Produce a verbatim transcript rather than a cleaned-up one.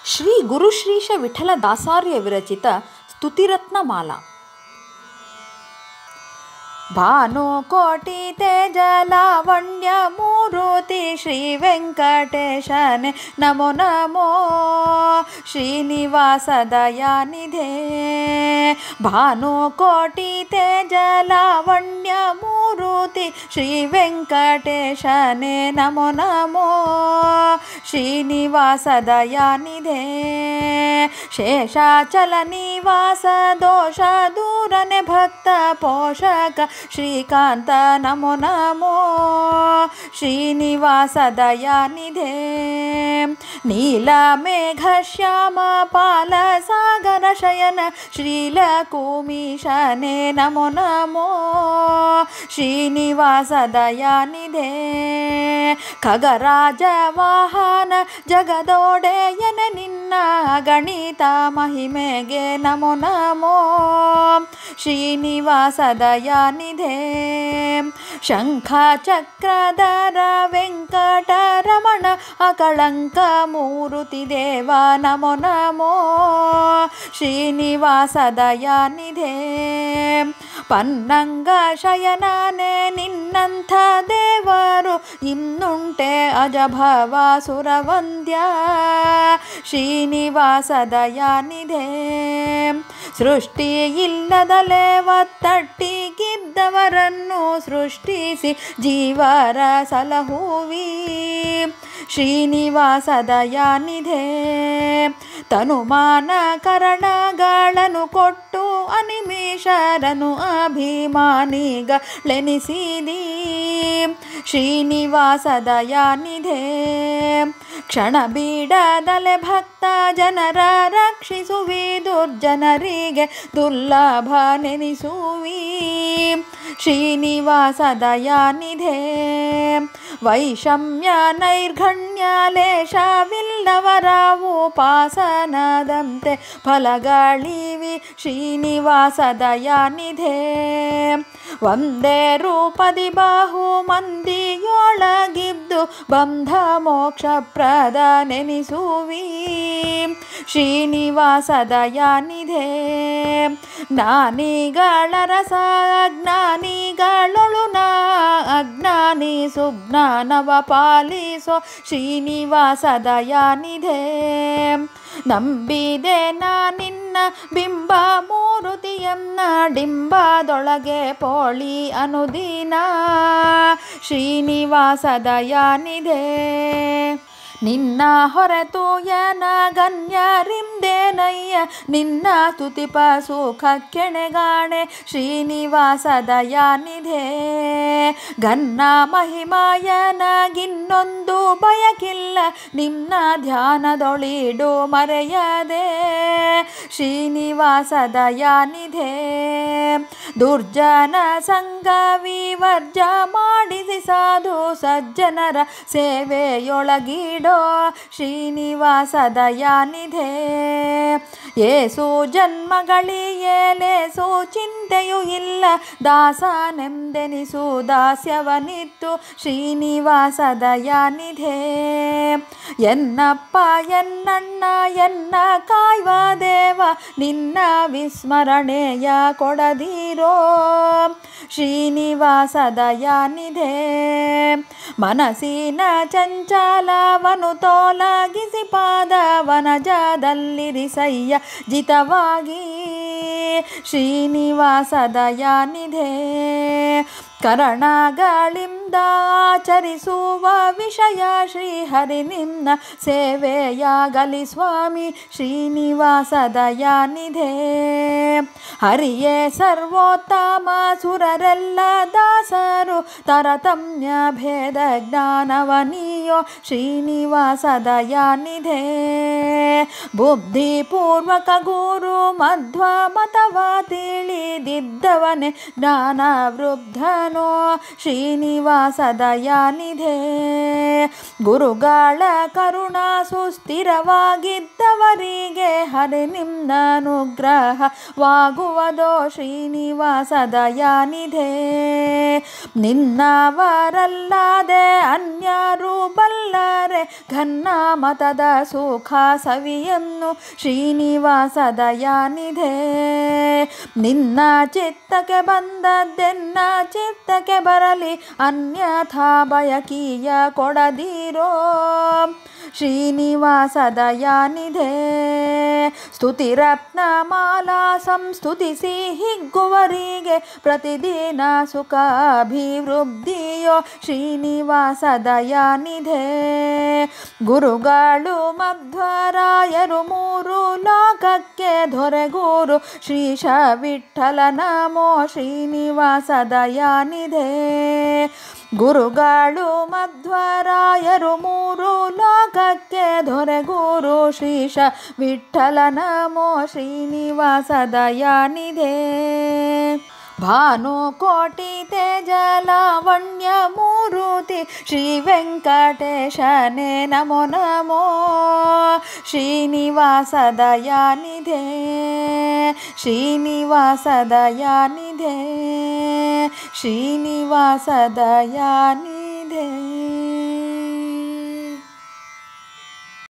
ಶ್ರೀ ಗುರುಶ್ರೀಶ ವಿಠಲದಾಸಾರ್ಯ ವಿರಚಿತ ಸ್ತುತಿರತ್ನಮಾಲಾ. ಭಾನುಕೋಟಿ ತೇಜ ಲಾವಣ್ಯ ಮೂರುತಿ ಶ್ರೀ ವೆಂಕಟೇಶನೆ ನಮೋ ನಮೋ ಶ್ರೀನಿವಾಸ ದಯಾನಿಧೇ. ಭಾನುಕೋಟಿ ತೇಜ ಲಾವಣ್ಯ ಮೂರುತಿ ಶ್ರೀ ವೆಂಕಟೇಶನೆ ನಮೋ ನಮೋ ಶ್ರೀನಿವಾಸ ದಯಾನಿಧೇ. ಶೇಷಾಚಲ ನಿವಾಸ ದೋಷ ದೂರನೆ ಭಕ್ತ ಪೋಷಕ ಶ್ರೀಕಾಂತ ನಮೋ ನಮೋ ಶ್ರೀನಿವಾಸ ದಯಾನಿಧೇ. ನೀಲ ಮೇಘ ಶ್ಯಾಮ ಪಾಲ ಸಾಗರ ಶಯನ ಶ್ರೀಲಕುಮೀಶನೆ ನಮೋ ನಮೋ ಶ್ರೀನಿವಾಸ ದಯಾನಿಧೇ. ಖಗರಾಜ ವಾಹನ ಜಗದೊಡೆಯನ ನಿನ್ನ ಗಣಿತ ಮಹಿಮೆಗೆ ನಮೋ ನಮೋ ಶ್ರೀನಿವಾಸ ದಯಾನಿಧೇ. ಶಂಖ ಚಕ್ರಧರ ವೆಂಕಟರಮಣ ಅಕಳಂಕ ಮೂರುತಿ ದೇವ ನಮೋ ನಮೋ ಶ್ರೀನಿವಾಸ ದಯಾನಿಧೇ. ಪನ್ನಂಗ ಶಯನನೆ ನಿನ್ನಂಥ ದೇವರು ಇನ್ನುಂಟೆ ಅಜಭವ ಸುರವಂದ್ಯ ಶ್ರೀನಿವಾಸ ದಯಾನಿಧೇ. ಸೃಷ್ಟಿ ಇಲ್ಲದಲೇ ಒತ್ತಟ್ಟಿಗಿದ್ದವರನ್ನು ಸೃಷ್ಟಿಸಿ ಜೀವರ ಸಲಹುವಿ ಶ್ರೀನಿವಾಸ ದಯಾನಿಧೇ. ತನುಮಾನ ಕರಣಗಳನ್ನು ಕೊಟ್ಟು ಅನಿಮಿಷರನು ಅಭಿಮಾನಿಗಳೆನಿಸಿದಿ ಶ್ರೀನಿವಾಸ ದಯಾನಿಧೇ. ಕ್ಷಣ ಬೀಡದಲೆ ಭಕ್ತ ಜನರ ರಕ್ಷಿಸುವಿ ದುರ್ಜನರಿಗೆ ದುರ್ಲಭ ನೆನಿಸುವಿ ಶ್ರೀನಿವಾಸ ದಯಾನಿಧೇ. ವೈಷಮ್ಯ ನೈರ್ಘಣ್ಯ ಲೇಷವಿಲ್ಲವರ ಉಪಾಸನದಂತೆ ಫಲಗಳಿವಿ ಶ್ರೀನಿವಾಸ ದಯಾನಿಧೇ. ಒಂದೇ ರೂಪದಿ ಬಾಹು ಮಂದಿಯೊಳಗಿದ್ದು ಬಂಧ ಮೋಕ್ಷ ಪ್ರದ ನೆನಿಸುವಿ ಶ್ರೀನಿವಾಸ ದಯಾನಿಧೇ. ಜ್ಞಾನಿಗಳ ರಸ ಅಜ್ಞಾನಿಗಳೊಳು ನಾ ಅಜ್ಞಾನಿ ಸುಜ್ಞಾನವ ಪಾಲಿಸೋ ಶ್ರೀನಿವಾಸ ದಯಾನಿಧೇ. ನಂಬಿದೆ ನಾ ನಿನ್ನ ಬಿಂಬ ಮೂರುತಿಯನ್ನ ಡಿಂಬದೊಳಗೆ ಪೋಳಿ ಅನುದಿನ ಶ್ರೀನಿವಾಸ ದಯಾನಿಧೇ. ನಿನ್ನ ಹೊರತು ಯನ ಗಣ್ಯರಿಂದೇನಯ್ಯ ನಿನ್ನ ಸ್ತುತಿಪ ಸುಖ ಕೆಣಗಾಣೆ ಶ್ರೀನಿವಾಸ ದಯಾನಿಧೇ. ಗನ್ನ ಮಹಿಮಾಯನಗಿನ್ನೊಂದು ಬಯಕಿಲ್ಲ ನಿನ್ನ ಧ್ಯಾನದೊಳಿಡು ಮರೆಯದೆ ಶ್ರೀನಿವಾಸ ದಯಾನಿಧೇ. ದುರ್ಜನ ಸಂಗ ವಿವರ್ಜ ಮಾಡಿಸಿ ಸಾಧು ಸಜ್ಜನರ ಸೇವೆಯೊಳಗಿಡೋ ಶ್ರೀನಿವಾಸ ದಯಾನಿಧೇ. ಏಸು ಜನ್ಮಗಳಿಯೇಲೇಸು ಚಿಂತೆಯೂ ಇಲ್ಲ ದಾಸನೆಂದೆನಿಸು ದಾಸ್ಯವನಿತ್ತು ಶ್ರೀನಿವಾಸ ದಯಾನಿಧೇ. ಎನ್ನಪ್ಪ ಎನ್ನಣ್ಣ ಎನ್ನ ಕಾಯ್ವ ದೇವ ನಿನ್ನ ವಿಸ್ಮರಣೆಯ ಕೊಡದಿರೋ ಶ್ರೀನಿವಾಸ ದಯಾನಿಧೇ. ಮನಸ್ಸಿನ ಚಂಚಲವನು ತೋಲಗಿಸಿ ಪಾದವನಜದಲ್ಲಿರಿಸಯ್ಯ ಜಿತವಾಗಿ ಶ್ರೀನಿವಾಸ ದಯಾನಿಧೇ. ಕರಣಗಳಿಂದ ಆಚರಿಸುವ ವಿಷಯ ಶ್ರೀಹರಿ ನಿನ್ನ ಸೇವೆಯಾಗಲಿ ಸ್ವಾಮಿ ಶ್ರೀನಿವಾಸ ದಯಾನಿಧೇ. ಹರಿಯೇ ಸರ್ವೋತ್ತಮ ಸುರರೆಲ್ಲ ದಾಸರು ತರತಮ್ಯ ಭೇದ ಜ್ಞಾನವನಿಯೋ ಶ್ರೀನಿವಾಸ ದಯಾನಿಧೇ. ಬುದ್ಧಿಪೂರ್ವಕ ಗುರು ಮಧ್ವ ಮತವ ತಿಳಿದಿದ್ದವನೇ ಜ್ಞಾನ ವೃದ್ಧನೋ ಶ್ರೀನಿವಾಸ ದಯಾನಿಧೇ. ಗುರುಗಳ ಕರುಣ ಸುಸ್ಥಿರವಾಗಿದ್ದವರಿಗೆ ಹರಿ ನಿನ್ನ ಅನುಗ್ರಹವಾಗುವುದೋ ಶ್ರೀನಿವಾಸ ದಯಾನಿಧೇ. ನಿನ್ನವರಲ್ಲದೆ ಅನ್ಯರು ಬಲ್ಲರೆ ಘನ್ನ ಮತದ ಸುಖ ಸವಿಯನ್ನು ಶ್ರೀನಿವಾಸ ದಯಾನಿಧೆ. ನಿನ್ನ ಚಿತ್ತಕ್ಕೆ ಬಂದದ್ದೆನ್ನ ಚಿತ್ತಕ್ಕೆ ಬರಲಿ, ಅನ್ಯಥಾ ಬಯಕೀಯ ಕೊಡದಿರೋ ಶ್ರೀನಿವಾಸ ದಯಾನಿಧೆ. ಸ್ತುತಿರತ್ನ ಮಾಲಾ ಸಂಸ್ತುತಿಸಿ ಹಿಗ್ಗುವರಿಗೆ ಪ್ರತಿದಿನ ಸುಖಾಭಿವೃದ್ಧಿಯೋ ಶ್ರೀನಿವಾಸ ದಯಾನಿಧೆ. ಗುರುಗಳು ಮಧ್ವರಾಯರು ಮೂರು ಲೋಕಕ್ಕೆ ದೊರೆಗುರು ಶ್ರೀಶ ವಿಠ್ಠಲ ನಮೋ ಶ್ರೀನಿವಾಸ ದಯಾನಿಧೆ. ಗುರುಗಳು ಮಧ್ವರಾಯರು ಮೂರು ಲೋಕಕ್ಕೆ ದೊರೆಗುರು ಶ್ರೀಶ ವಿಠ್ಠಲ ನಮೋ ಶ್ರೀನಿವಾಸ ದಯಾನಿಧೆ. ಭಾನುಕೋಟಿ ತೇಜ ಲಾವಣ್ಯ ಮೂರುತಿ ಶ್ರೀ ವೆಂಕಟೇಶನೇ ನಮೋ ನಮೋ ಶ್ರೀನಿವಾಸ ದಯಾನಿಧೆ. ಶ್ರೀನಿವಾಸ ದಯಾನಿಧೆ ಶ್ರೀನಿವಾಸ ದಯಾನಿಧೆ.